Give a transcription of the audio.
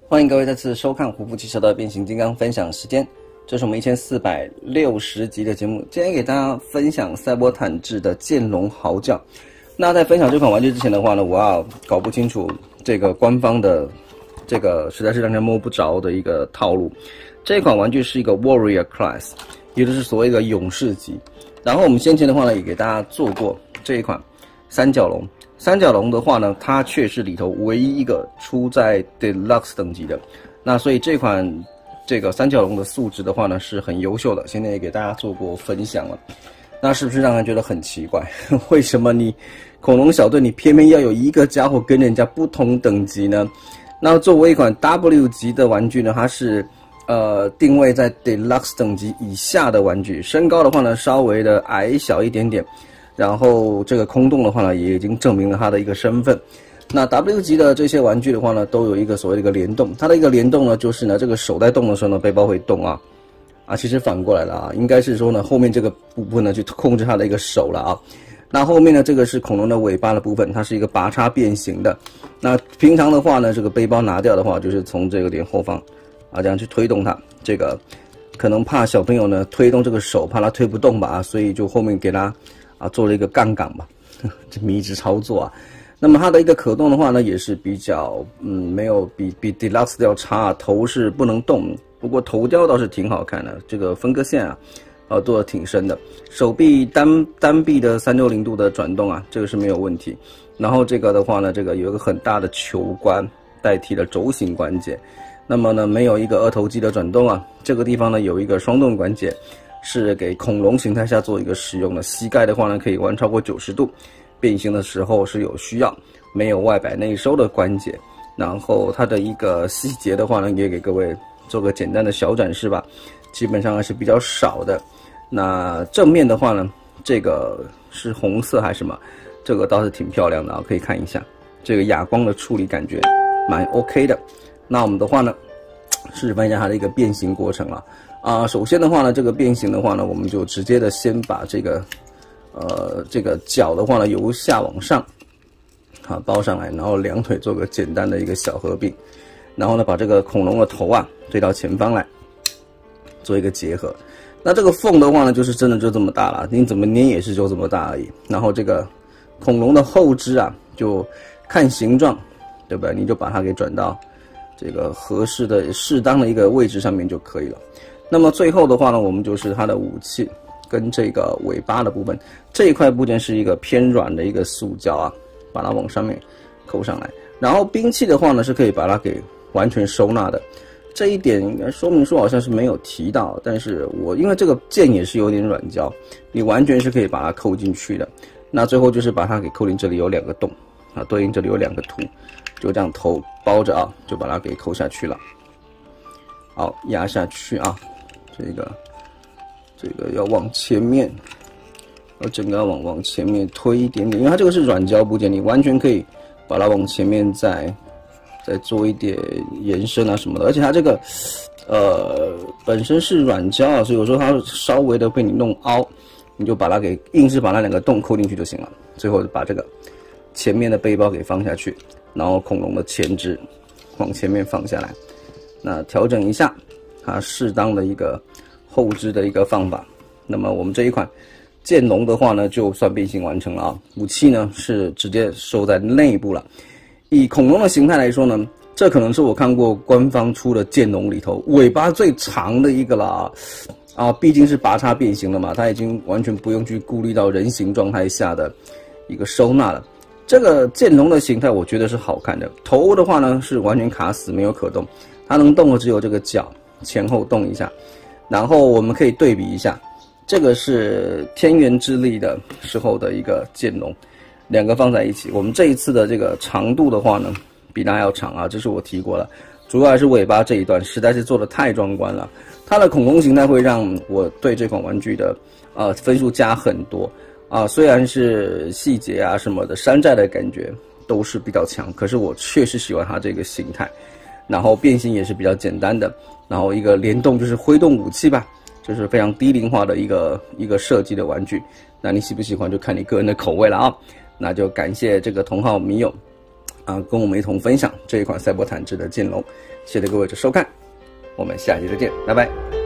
欢迎各位再次收看虎扑汽车的变形金刚分享时间，这是我们1460集的节目。今天给大家分享赛博坦智的剑龙嚎叫。那在分享这款玩具之前的话呢，我要搞不清楚这个官方的这个实在是让人摸不着的一个套路。这款玩具是一个 Warrior Class， 也就是所谓的勇士级。然后我们先前的话呢，也给大家做过这一款三角龙。三角龙的话呢，它却是里头唯一一个出在 Deluxe 等级的。那所以这款这个三角龙的素质的话呢，是很优秀的。现在也给大家做过分享了。那是不是让人觉得很奇怪？为什么你恐龙小队你偏偏要有一个家伙跟人家不同等级呢？那作为一款 W 级的玩具呢，它是定位在 Deluxe 等级以下的玩具，身高的话呢稍微的矮小一点点。然后这个空洞的话呢，也已经证明了它的一个身份。那 W 级的这些玩具的话呢，都有一个所谓的一个联动。它的一个联动呢，就是呢这个手在动的时候呢，背包会动啊。其实反过来了啊，应该是说呢后面这个部分呢去控制它的一个手了啊。那后面呢这个是恐龙的尾巴的部分，它是一个拔插变形的。那平常的话呢，这个背包拿掉的话，就是从这个点后方这样去推动它。这个可能怕小朋友呢推动这个手，怕它推不动吧，所以就后面给它做了一个杠杆吧，这迷之操作啊。那么它的一个可动的话呢，也是比较没有比 Deluxe 要差，头是不能动，不过头雕倒是挺好看的，这个分割线做的挺深的，手臂单臂的360度的转动这个是没有问题。然后这个的话呢，这个有一个很大的球关代替了轴形关节，那么呢没有一个二头肌的转动这个地方呢有一个双动关节。是给恐龙形态下做一个使用的，膝盖的话呢可以弯超过90度，变形的时候是有需要，没有外摆内收的关节。然后它的一个细节的话呢，也给各位做个简单的小展示吧，基本上还是比较少的。那正面的话呢，这个是红色还是什么？这个倒是挺漂亮的可以看一下，这个哑光的处理感觉蛮 OK 的。那我们的话呢，示范一下它的一个变形过程了。首先的话呢，这个变形的话呢，我们就直接的先把这个脚的话呢由下往上包上来，然后两腿做个简单的一个小合并，然后呢把这个恐龙的头推到前方来做一个结合。那这个缝的话呢，就是真的就这么大了，你怎么捏也是就这么大而已。然后这个恐龙的后肢就看形状，对不对？你就把它给转到这个合适的适当的一个位置上面就可以了。那么最后的话呢，我们就是它的武器跟这个尾巴的部分，这一块部件是一个偏软的一个塑胶把它往上面扣上来。然后兵器的话呢，是可以把它给完全收纳的。这一点应该说明书好像是没有提到，但是因为这个剑也是有点软胶，你完全是可以把它扣进去的。那最后就是把它给扣进，这里有2个洞对应这里有2个凸，就这样头包着就把它给扣下去了。好，压下去这个要往前面，整个要往前面推一点点，因为它这个是软胶部件，你完全可以把它往前面再做一点延伸什么的。而且它这个本身是软胶所以有时候它稍微的被你弄凹，你就把它给硬是把那2个洞扣进去就行了。最后把这个前面的背包给放下去，然后恐龙的前肢往前面放下来，那调整一下它适当的一个后肢的一个放法。那么我们这一款剑龙的话呢，就算变形完成了武器呢是直接收在内部了。以恐龙的形态来说呢，这可能是我看过官方出的剑龙里头尾巴最长的一个了毕竟是拔插变形了嘛，它已经完全不用去顾虑到人形状态下的一个收纳了。这个剑龙的形态我觉得是好看的，头的话呢是完全卡死没有可动，它能动的只有这个脚前后动一下。然后我们可以对比一下，这个是天元之力的时候的一个剑龙，2个放在一起，我们这一次的这个长度的话呢比它要长这是我提过了，主要还是尾巴这一段实在是做的太壮观了。它的恐龙形态会让我对这款玩具的分数加很多虽然是细节什么的山寨的感觉都是比较强，可是我确实喜欢它这个形态。然后变形也是比较简单的，然后一个联动就是挥动武器吧，就是非常低龄化的一个设计的玩具。那你喜不喜欢就看你个人的口味了那就感谢这个同好迷友跟我们一同分享这一款赛博坦制的剑龙。谢谢各位的收看，我们下期再见，拜拜。